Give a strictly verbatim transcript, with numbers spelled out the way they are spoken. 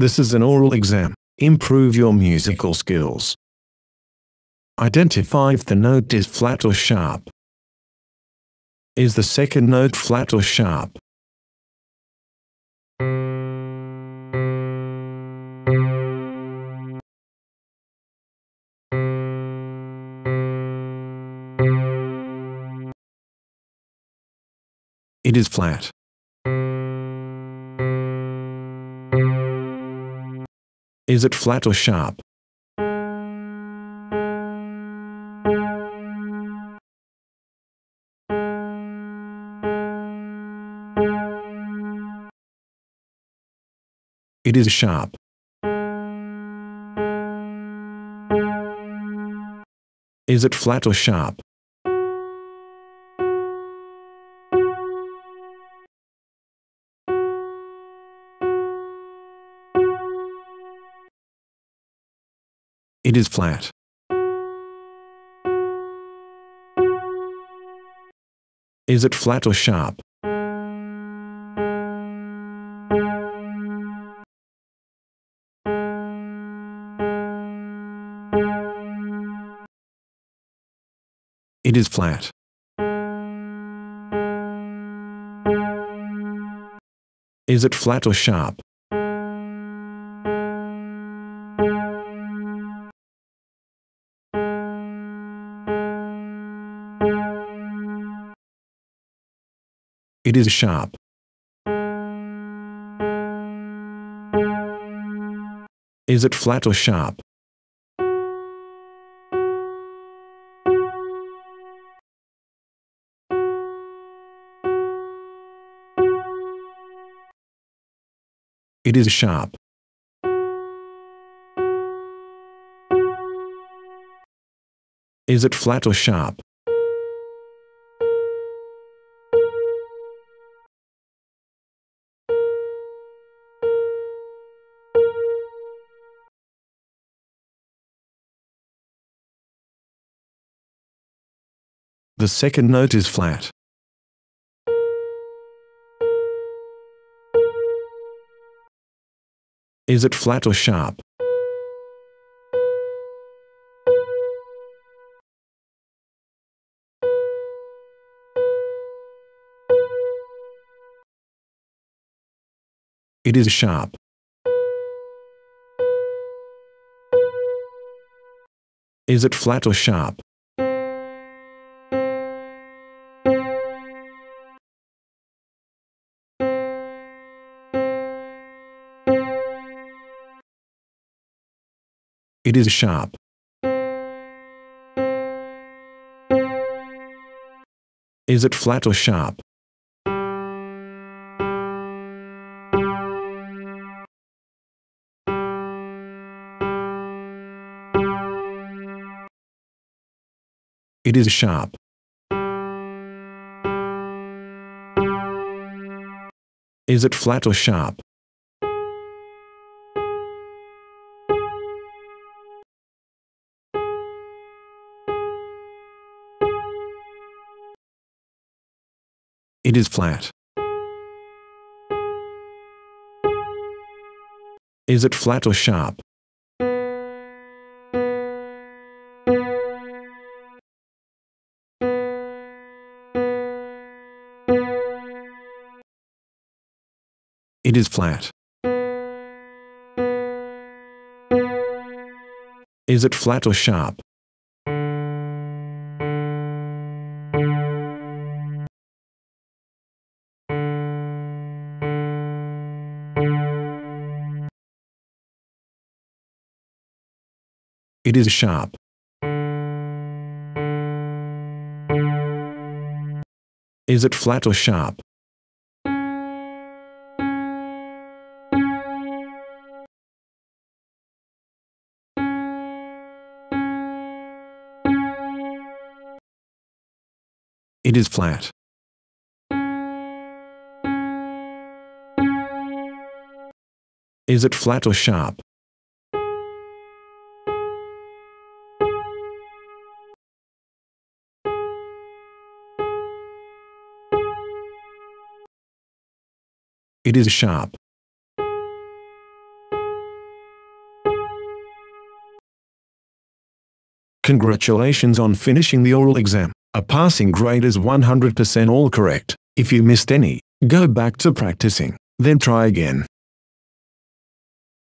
This is an oral exam. Improve your musical skills. Identify if the note is flat or sharp. Is the second note flat or sharp? It is flat. Is it flat or sharp? It is sharp. Is it flat or sharp? It is flat. Is it flat or sharp? It is flat. Is it flat or sharp? It is sharp. Is it flat or sharp? It is sharp. Is it flat or sharp? The second note is flat. Is it flat or sharp? It is sharp. Is it flat or sharp? It is sharp. Is it flat or sharp? It is sharp. Is it flat or sharp? It is flat. Is it flat or sharp? It is flat. Is it flat or sharp? It is sharp. Is it flat or sharp? It is flat. Is it flat or sharp? It is sharp. Congratulations on finishing the oral exam. A passing grade is one hundred percent all correct. If you missed any, go back to practicing, then try again.